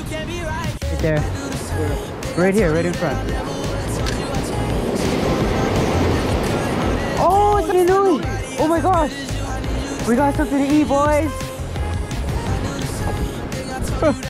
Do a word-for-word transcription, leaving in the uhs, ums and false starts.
Right there. Right here, right in front. Oh, it's Louis! Oh my gosh! We got something to eat, boys!